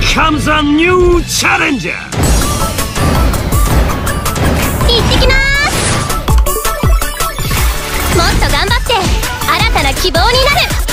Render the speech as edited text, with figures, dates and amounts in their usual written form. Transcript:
comes a new challenger! 行ってきます。もっと頑張って新たな希望になる。